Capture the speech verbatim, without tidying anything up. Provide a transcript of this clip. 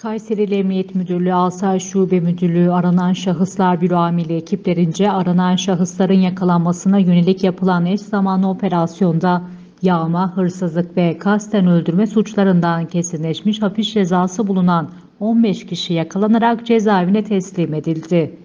Kayseri Emniyet Müdürlüğü Asayiş Şube Müdürlüğü aranan şahıslar büro amiri ekiplerince aranan şahısların yakalanmasına yönelik yapılan eş zamanlı operasyonda yağma, hırsızlık ve kasten öldürme suçlarından kesinleşmiş hapis cezası bulunan on beş kişi yakalanarak cezaevine teslim edildi.